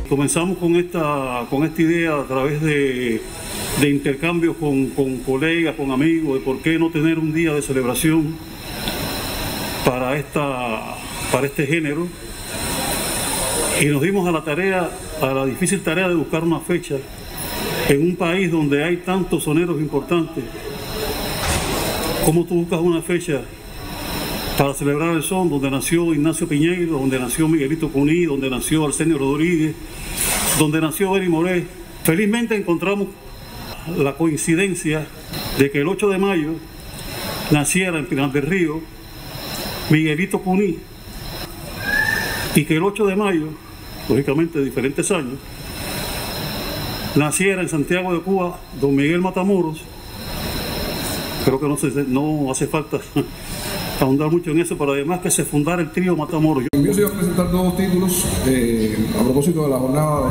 Comenzamos con esta idea a través de intercambios con colegas, con amigos, de por qué no tener un día de celebración para este género. Y nos dimos a la difícil tarea de buscar una fecha en un país donde hay tantos soneros importantes. ¿Cómo tú buscas una fecha para celebrar el son donde nació Ignacio Piñeiro, donde nació Miguelito Cuní, donde nació Arsenio Rodríguez, donde nació Benny Moré? Felizmente encontramos la coincidencia de que el 8 de mayo naciera en Pinar del Río Miguelito Cuní y que el 8 de mayo, lógicamente de diferentes años, naciera en Santiago de Cuba don Miguel Matamoros. Creo que no hace falta ahondar mucho en eso, pero además que se fundara el trío Matamoros. Yo se iba a presentar dos títulos a propósito de la jornada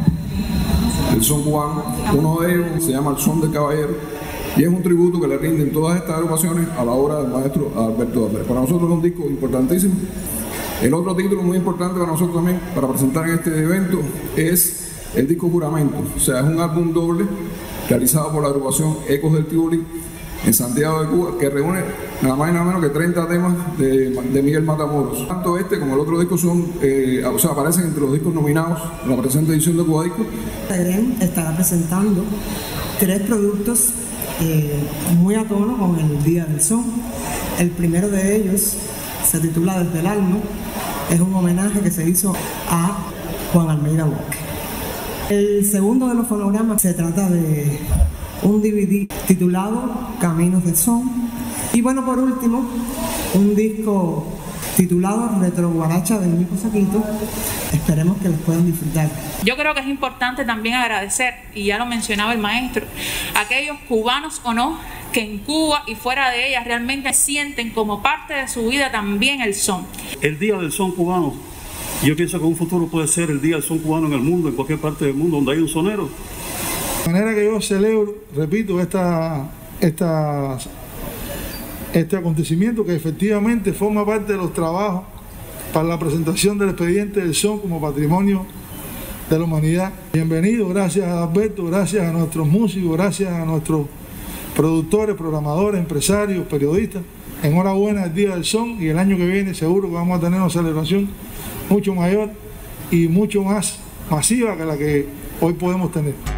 del son cubano. Uno de ellos se llama El Son del Caballero y es un tributo que le rinden todas estas agrupaciones a la obra del maestro Alberto Álvarez. Para nosotros es un disco importantísimo. El otro título muy importante para nosotros también, para presentar en este evento, es el disco Juramento. O sea, es un álbum doble realizado por la agrupación Ecos del Tivoli en Santiago de Cuba, que reúne nada más y nada menos que 30 temas de Miguel Matamoros. Tanto este como el otro disco aparecen entre los discos nominados en la presente edición de Cuba Disco. Green estará presentando 3 productos muy a tono con el Día del Son. El primero de ellos se titula Desde el Alma. Es un homenaje que se hizo a Juan Almeida Bosque. El segundo de los fonogramas se trata de un DVD titulado Caminos de Son. Y bueno, por último, un disco titulado Retro Guaracha del Nico Saquito. Esperemos que los puedan disfrutar. Yo creo que es importante también agradecer, y ya lo mencionaba el maestro, a aquellos cubanos o no, que en Cuba y fuera de ella realmente sienten como parte de su vida también el son. El Día del Son cubano, yo pienso que en un futuro puede ser el Día del Son cubano en el mundo, en cualquier parte del mundo donde hay un sonero. De manera que yo celebro, repito, este acontecimiento que efectivamente forma parte de los trabajos para la presentación del expediente del son como patrimonio de la humanidad. Bienvenido, gracias a Alberto, gracias a nuestros músicos, gracias a nuestros productores, programadores, empresarios, periodistas. Enhorabuena el Día del Son, y el año que viene seguro que vamos a tener una celebración mucho mayor y mucho más masiva que la que hoy podemos tener.